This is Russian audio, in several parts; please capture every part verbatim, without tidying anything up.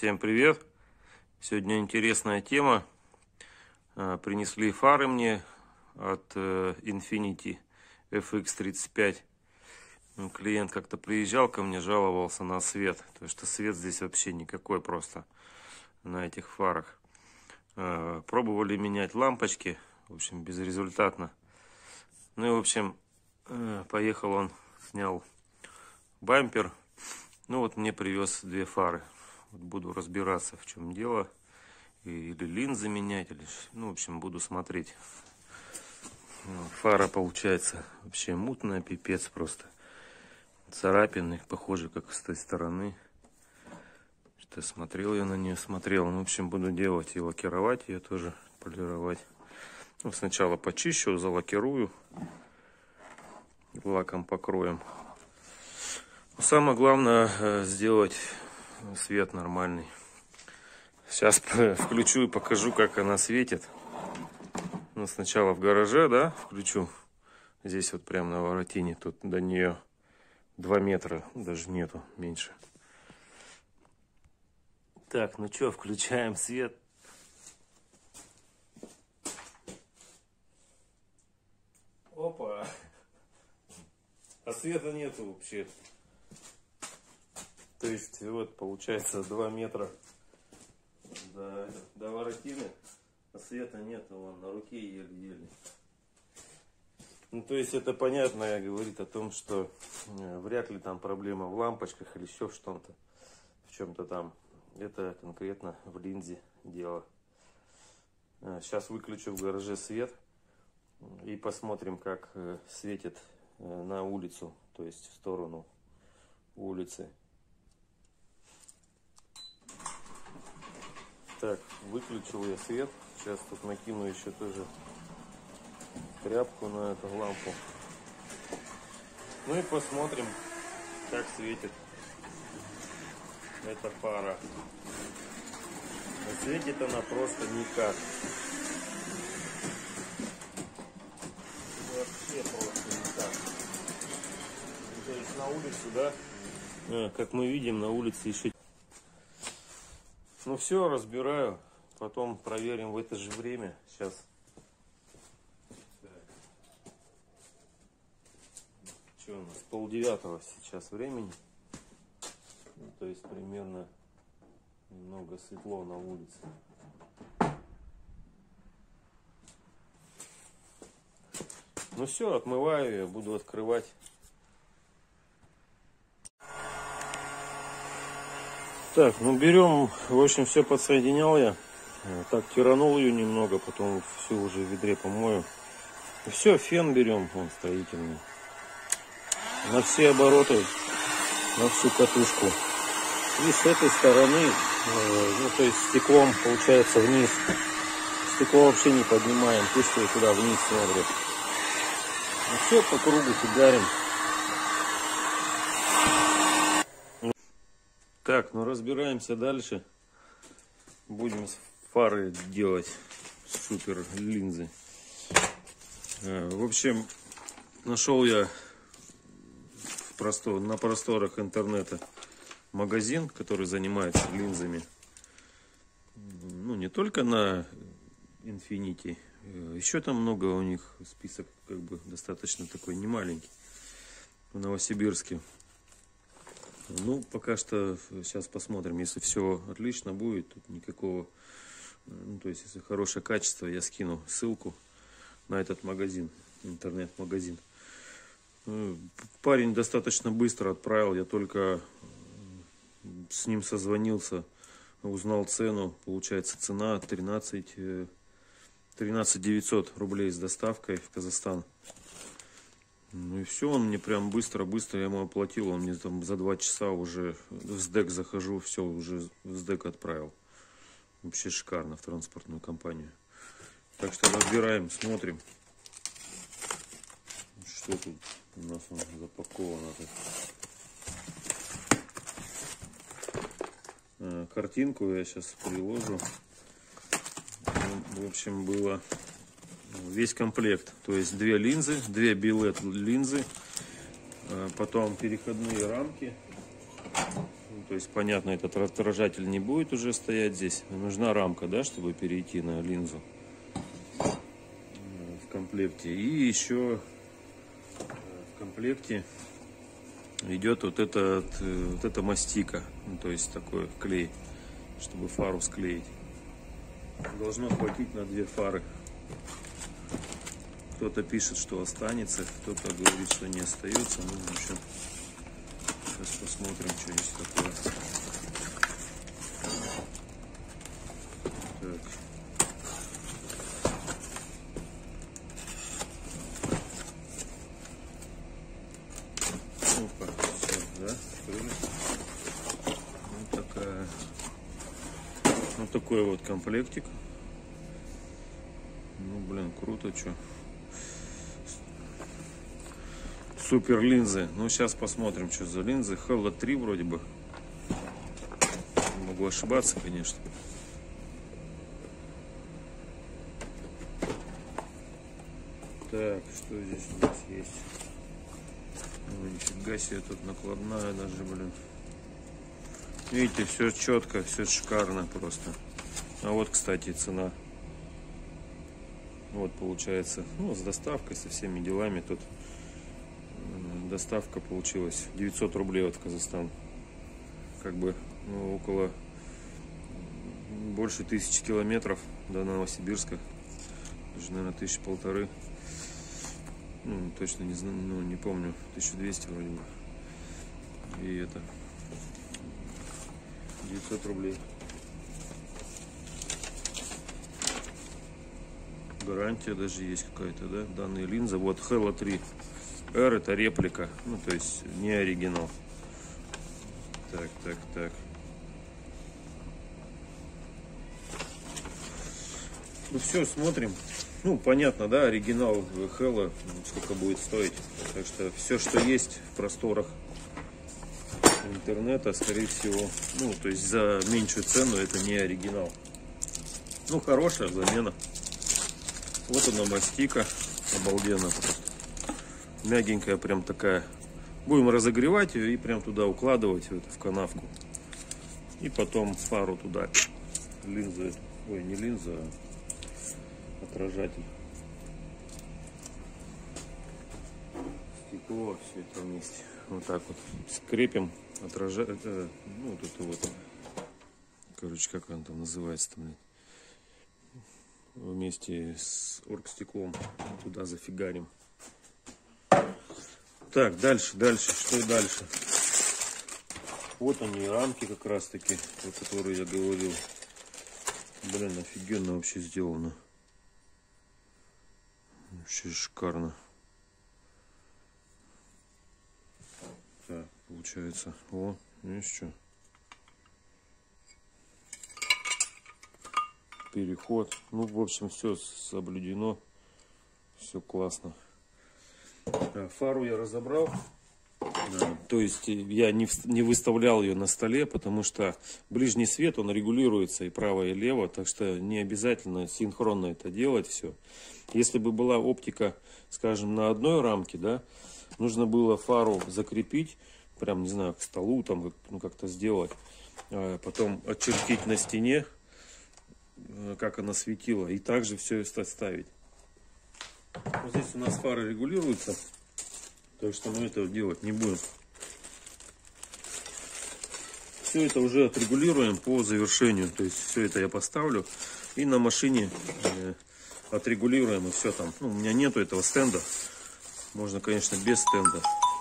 Всем привет! Сегодня интересная тема. Принесли фары мне от Infiniti эф икс тридцать пять. Клиент как-то приезжал ко мне, жаловался на свет. То что свет здесь вообще никакой просто на этих фарах. Пробовали менять лампочки, в общем, безрезультатно. Ну и, в общем, поехал он, снял бампер. Ну вот мне привез две фары. Вот буду разбираться, в чем дело. Или линзы менять, или, ну, в общем, буду смотреть. Фара получается вообще мутная, пипец просто. Царапины, похоже, как с той стороны. Что смотрел я на нее, смотрел. Ну, в общем, буду делать и лакировать ее тоже, полировать. Ну, сначала почищу, залакирую, лаком покроем. Самое главное сделать свет нормальный. Сейчас включу и покажу, как она светит. Ну, сначала в гараже, да, включу. Здесь вот прямо на воротине. Тут до нее два метра, даже нету, меньше. Так, ну что, включаем свет. Опа! А света нету вообще. То есть, вот, получается, два метра до, до воротины, а света нет, вон, на руке еле-еле. Ну, то есть, это понятно, говорит о том, что э, вряд ли там проблема в лампочках или еще в чем-то, в чем-то там. Это конкретно в линзе дело. Э, сейчас выключу в гараже свет и посмотрим, как э, светит э, на улицу, то есть в сторону улицы. Так, выключил я свет. Сейчас тут накину еще тоже тряпку на эту лампу. Ну и посмотрим, как светит эта фара. А светит она просто никак. Вообще просто никак. То есть на улицу, да? А, как мы видим, на улице еще. Ну все, разбираю, потом проверим в это же время. Сейчас. Что у нас? Полдевятого сейчас времени. Ну, то есть примерно немного светло на улице. Ну все, отмываю ее, буду открывать. Так, ну берем, в общем, все подсоединял я. Так, тиранул ее немного, потом все уже в ведре помою. И все, фен берем, он строительный. На все обороты, на всю катушку. И с этой стороны, ну то есть стеклом получается вниз. Стекло вообще не поднимаем, пусть ее туда вниз смотрит. Ну все, по кругу фигарим. Так, ну разбираемся дальше. Будем фары делать, супер линзы. В общем, нашел я в простор, на просторах интернета магазин, который занимается линзами. Ну, не только на Infiniti. Еще там много у них, список как бы достаточно такой немаленький. В Новосибирске. Ну, пока что сейчас посмотрим. Если все отлично будет, тут никакого, ну, то есть, если хорошее качество, я скину ссылку на этот магазин, интернет-магазин. Парень достаточно быстро отправил, я только с ним созвонился, узнал цену. Получается, цена тринадцать тысяч девятьсот рублей с доставкой в Казахстан. Ну и все, он мне прям быстро-быстро, я ему оплатил, он мне там за два часа уже в СДЭК захожу, все, уже в СДЭК отправил. Вообще шикарно, в транспортную компанию. Так что разбираем, смотрим, что тут у нас запаковано. А, картинку я сейчас приложу. В общем, было... Весь комплект, то есть две линзы, две билет линзы, потом переходные рамки, то есть, понятно, этот отражатель не будет уже стоять здесь. Нужна рамка, да, чтобы перейти на линзу в комплекте. И еще в комплекте идет вот, этот, вот эта мастика, ну, то есть такой клей, чтобы фару склеить. Должно хватить на две фары. Кто-то пишет, что останется, кто-то говорит, что не остается. Ну, в общем, сейчас посмотрим, что здесь такое. Так. Опа, все, да, открыли. Вот такая. Вот такой вот комплектик. Ну, блин, круто, что. Супер линзы. Ну, сейчас посмотрим, что за линзы. Hella три вроде бы. Могу ошибаться, конечно. Так, что здесь у нас есть? Ну, нифига себе, тут накладная даже, блин. Видите, все четко, все шикарно просто. А вот, кстати, цена. Вот получается, ну, с доставкой, со всеми делами тут. Доставка получилась девятьсот рублей вот в Казахстан. Как бы, ну, около больше тысячи километров до Новосибирска. Даже, наверное, тысячи полторы. Ну, точно не знаю, ну, не помню. тысяча двести вроде бы. И это девятьсот рублей. Гарантия даже есть какая-то, да? Данные линзы. Вот Hella три R это реплика. Ну, то есть не оригинал. Так, так, так. Ну все, смотрим. Ну, понятно, да, оригинал Hella сколько будет стоить. Так что все, что есть в просторах интернета, скорее всего, ну, то есть за меньшую цену это не оригинал. Ну, хорошая замена. Вот она мастика, обалденно просто. Мягенькая прям такая. Будем разогревать ее и прям туда укладывать в, это, в канавку. И потом фару туда. Линзу, ой, не линза, а отражатель. Стекло, все это вместе. Вот так вот скрепим отражатель. Э, ну, вот это вот. Короче, как он там называется-то, блин. Вместе с оргстеклом туда зафигарим. Так, дальше, дальше, что дальше? Вот они, рамки как раз таки, про которые я говорил. Блин, офигенно вообще сделано. Вообще шикарно. Так, получается. О, видишь что? Переход. Ну, в общем, все соблюдено. Все классно. Фару я разобрал. Да. То есть я не, не выставлял ее на столе, потому что ближний свет, он регулируется и право, и лево. Так что не обязательно синхронно это делать все. Если бы была оптика, скажем, на одной рамке, да, нужно было фару закрепить, прям, не знаю, к столу, там, ну, как-то сделать. А потом очертить на стене, как она светила, и также все это ставить. Вот здесь у нас фары регулируются, так что мы этого делать не будем. Все это уже отрегулируем по завершению, то есть все это я поставлю и на машине э, отрегулируем, и все там. Ну, у меня нету этого стенда, можно, конечно, без стенда.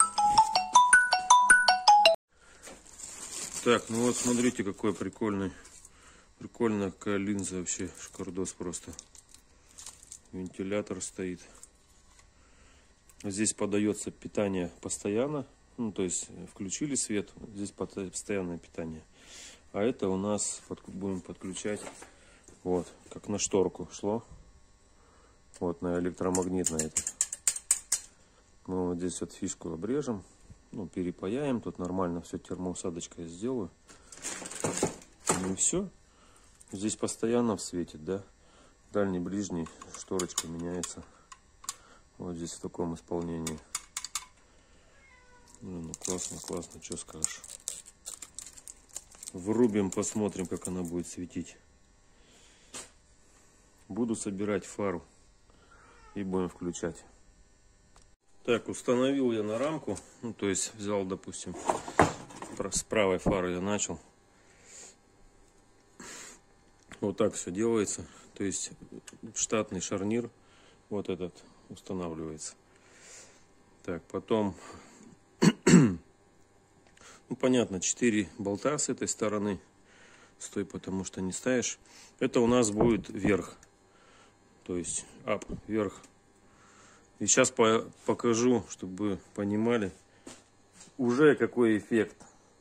Так, ну вот смотрите, какой прикольный. Прикольная какая линза вообще, шикардос просто. Вентилятор стоит. Здесь подается питание постоянно. Ну, то есть включили свет, здесь постоянное питание. А это у нас под, будем подключать, вот, как на шторку шло. Вот, на электромагнитное это. Мы вот здесь вот фишку обрежем. Ну, перепаяем. Тут нормально все термоусадочкой сделаю. И все. Здесь постоянно светит, да? Дальний, ближний, шторочка меняется. Вот здесь в таком исполнении. Ну, ну классно, классно, что скажешь. врубим, посмотрим, как она будет светить. Буду собирать фару и будем включать. Так, установил я на рамку, ну, то есть взял, допустим, с правой фары я начал. Вот так все делается, то есть штатный шарнир вот этот устанавливается. Так, потом, ну, понятно, четыре болта с этой стороны, стой, потому что не ставишь. Это у нас будет вверх, то есть ап, вверх. И сейчас по покажу, чтобы понимали уже какой эффект.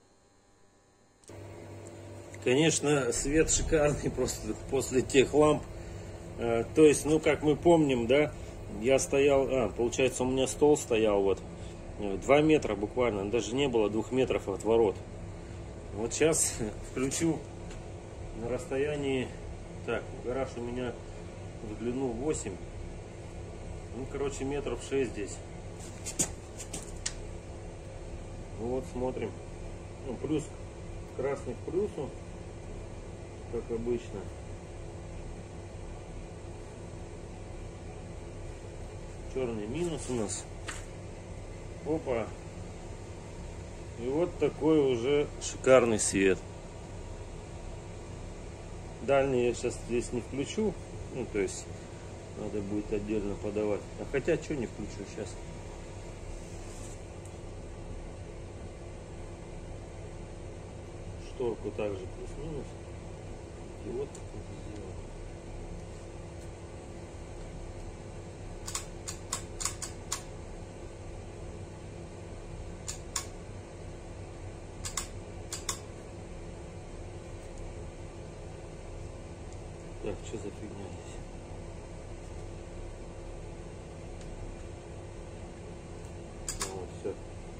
Конечно, свет шикарный просто после тех ламп. То есть, ну, как мы помним, да, я стоял, а, получается, у меня стол стоял вот два метра буквально, даже не было двух метров от ворот. Вот сейчас включу на расстоянии, так, гараж у меня в длину восемь, ну, короче, метров шесть здесь. Ну, вот смотрим, ну, плюс красный к плюсу, как обычно. Черный минус у нас. Опа. И вот такой уже шикарный свет. Дальний я сейчас здесь не включу. Ну, то есть надо будет отдельно подавать. А хотя что не включу сейчас. Шторку также плюс-минус. И вот так вот сделал. Так, что за фигня здесь? Ну, вот, все.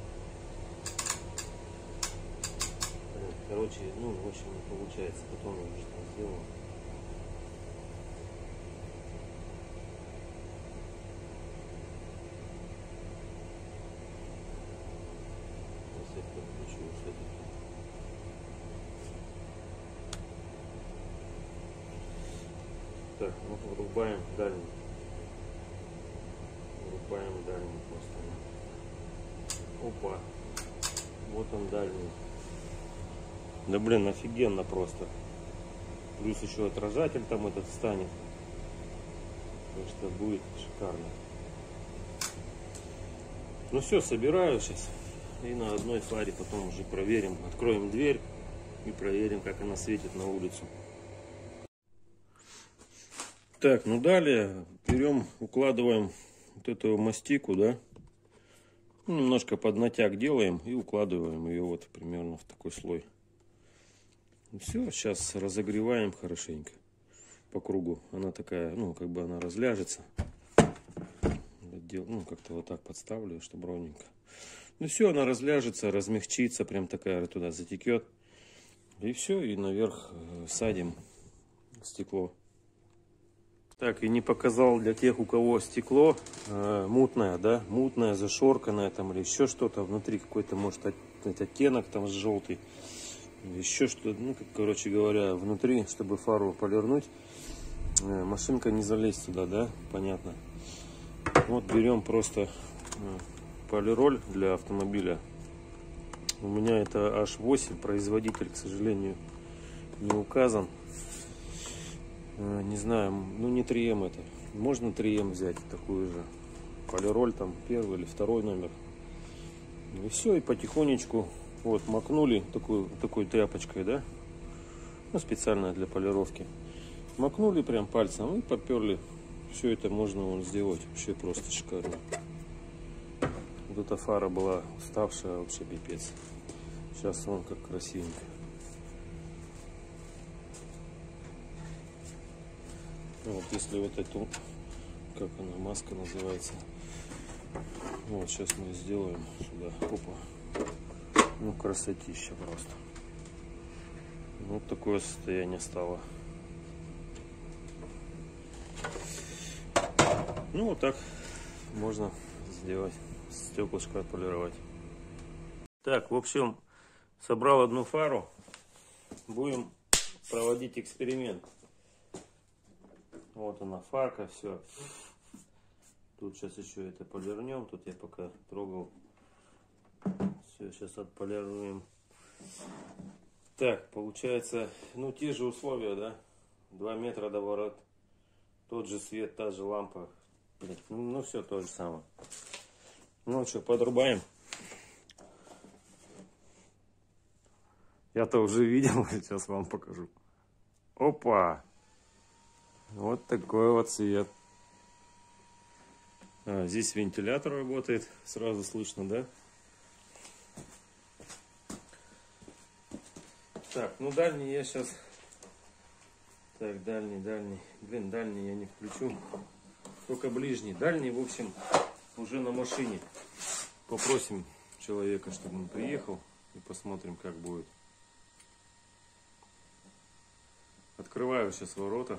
Короче, ну, в общем, не получается. Потом я уже там сделал. Сейчас я подключу все-таки. Так, ну, врубаем дальний. Врубаем дальний просто. Опа. Вот он дальний. Да блин, офигенно просто. Плюс еще отражатель там этот встанет. Так что будет шикарно. Ну все, собираю сейчас. И на одной фаре потом уже проверим. Откроем дверь и проверим, как она светит на улицу. Так, ну далее берем, укладываем вот эту мастику, да. Ну, немножко под натяг делаем и укладываем ее вот примерно в такой слой. Все, сейчас разогреваем хорошенько по кругу. Она такая, ну, как бы она разляжется. Ну, как-то вот так подставлю, чтобы ровненько. Ну все, она разляжется, размягчится, прям такая туда затекет. И все, и наверх садим стекло. Так, и не показал для тех, у кого стекло э, мутное, да, мутное, зашорканное там или еще что-то. Внутри какой-то, может, от, оттенок там желтый. Еще что-то, ну, как, короче говоря, внутри, чтобы фару полирнуть, э, машинка не залезть туда, да, понятно. Вот берем просто э, полироль для автомобиля. У меня это аш восемь, производитель, к сожалению, не указан. Не знаю, ну не три эм это. Можно три эм взять, такую же. Полироль там первый или второй номер. И все, и потихонечку вот макнули такой, такой тряпочкой, да. Ну, специально для полировки. Макнули прям пальцем и поперли. Все это можно вон сделать. Вообще просто шикарно. Вот эта фара была уставшая, вообще пипец. Сейчас вон как красивенько. Вот если вот эту, как она, маска называется, вот сейчас мы сделаем сюда, опа, ну красотища просто. Вот такое состояние стало. Ну вот так можно сделать, стеклышко отполировать. Так, в общем, собрал одну фару, будем проводить эксперимент. Вот она, фарка, все. Тут сейчас еще это полирнем. Тут я пока трогал. Все, сейчас отполируем. Так, получается, ну те же условия, да? два метра до ворот. Тот же свет, та же лампа. Ну, ну все то же самое. Ну что, подрубаем. Я-то уже видел, сейчас вам покажу. Опа! Вот такой вот цвет. А, здесь вентилятор работает, сразу слышно, да? Так, ну дальний я сейчас... Так, дальний, дальний. Блин, дальний я не включу. Только ближний. Дальний, в общем, уже на машине. Попросим человека, чтобы он приехал. И посмотрим, как будет. Открываю сейчас ворота.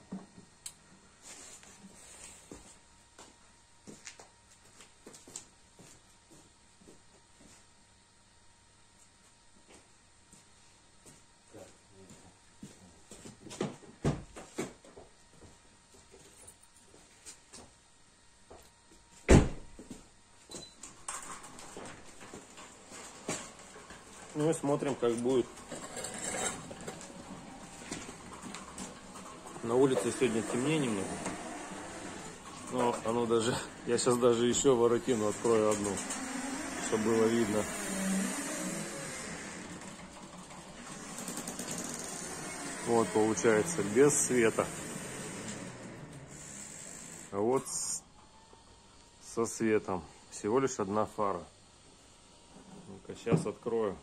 Ну и смотрим, как будет. На улице сегодня темнее немного. Но оно даже... Я сейчас даже еще воротину открою одну, чтобы было видно. Вот получается без света. А вот со светом. Всего лишь одна фара. Ну-ка, сейчас открою.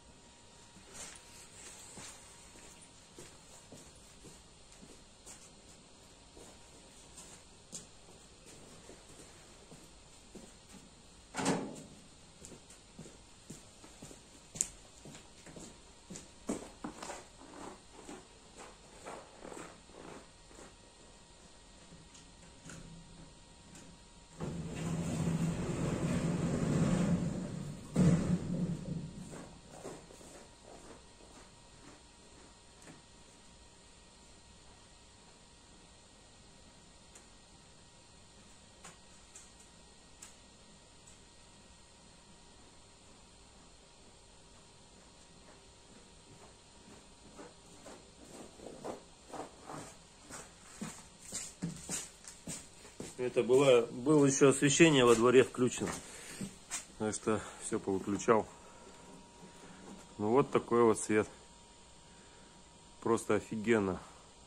Это было, было еще освещение во дворе включено. Так что все повыключал. Ну вот такой вот свет. Просто офигенно.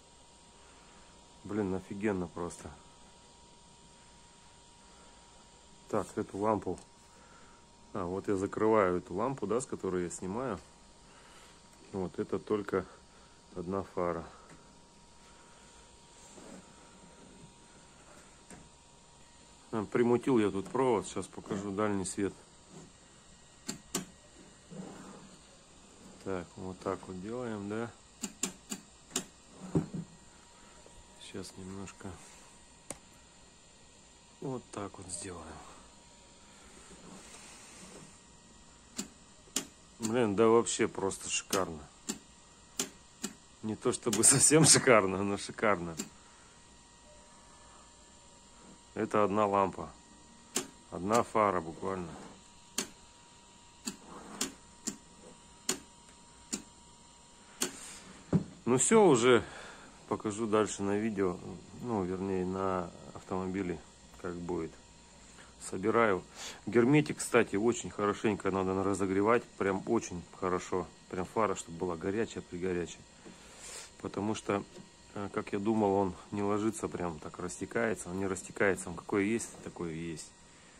Блин, офигенно просто. Так, эту лампу. А, вот я закрываю эту лампу, да, с которой я снимаю. Вот это только одна фара. Примутил я тут провод, сейчас покажу дальний свет. Так, вот так вот делаем, да. Сейчас немножко вот так вот сделаем. Блин, да вообще просто шикарно. Не то чтобы совсем шикарно, но шикарно. Это одна лампа. Одна фара буквально. Ну все, уже покажу дальше на видео. Ну, вернее, на автомобиле, как будет. Собираю. Герметик, кстати, очень хорошенько надо разогревать. Прям очень хорошо. Прям фара, чтобы была горячая, пригорячая. Потому что... Как я думал, он не ложится, прям так растекается. Он не растекается, он какой есть, такой и есть.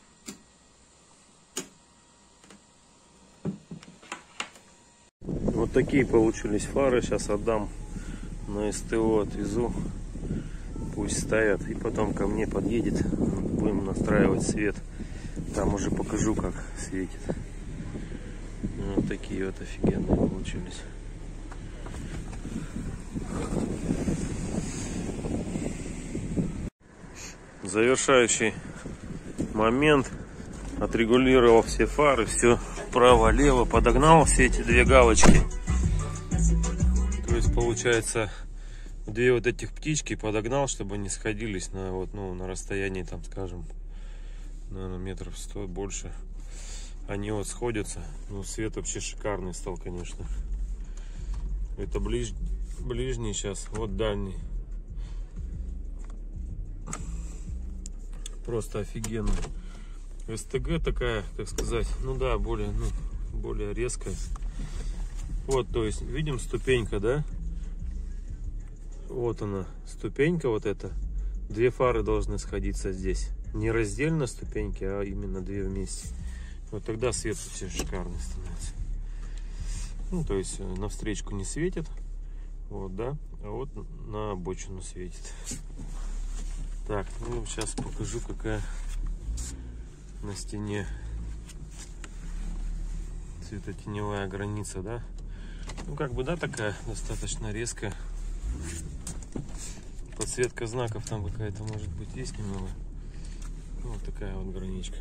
Вот такие получились фары. Сейчас отдам на СТО, отвезу. Пусть ставят. И потом ко мне подъедет. Будем настраивать свет. Там уже покажу, как светит. Вот такие вот офигенные получились. Завершающий момент. Отрегулировал все фары, все вправо-лево, подогнал все эти две галочки. есть получается две вот этих птички подогнал, чтобы они сходились на вот, ну, на расстоянии там, скажем, наверное, метров сто больше. Они вот сходятся. Ну, свет вообще шикарный стал, конечно. Это ближ... ближний сейчас, вот дальний. Просто офигенно. СТГ такая, как сказать, ну да, более, ну, более резкая. Вот, то есть, видим ступенька, да? Вот она, ступенька вот эта. Две фары должны сходиться здесь. Не раздельно ступеньки, а именно две вместе. Вот тогда свет вообще шикарный становится. Ну, то есть, на встречку не светит. Вот, да? А вот на обочину светит. Так, ну, сейчас покажу, какая на стене светотеневая граница, да? Ну, как бы, да, такая достаточно резкая. Подсветка знаков там какая-то, может быть, есть немного. Ну, вот такая вот граничка.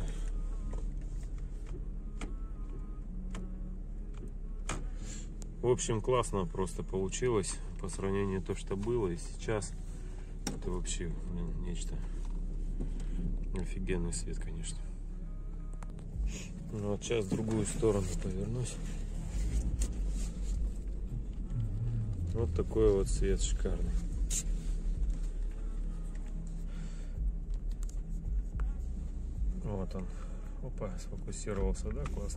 В общем, классно просто получилось по сравнению с то, что было и сейчас. Это вообще, блин, нечто. Офигенный свет, конечно. Ну, вот сейчас в другую сторону повернусь. Вот такой вот свет шикарный. Вот он. Опа, сфокусировался, да, классно.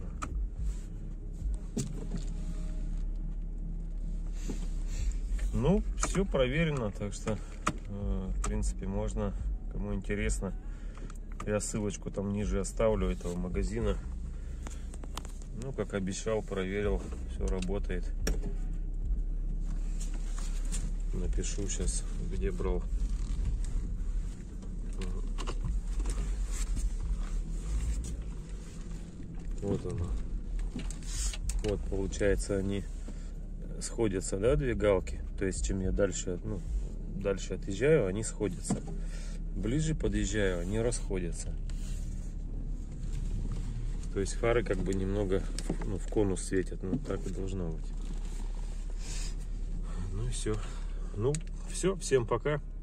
Ну, все проверено, так что, э, в принципе, можно, кому интересно, я ссылочку там ниже оставлю этого магазина. Ну, как обещал, проверил, все работает. Напишу сейчас, где брал. Вот оно. Вот, получается, они сходятся, да, две галки. То есть, чем я дальше, ну, дальше отъезжаю, они сходятся. Ближе подъезжаю, они расходятся. То есть фары как бы немного, ну, в конус светят. Ну, так и должно быть. Ну и все. Ну, все, всем пока.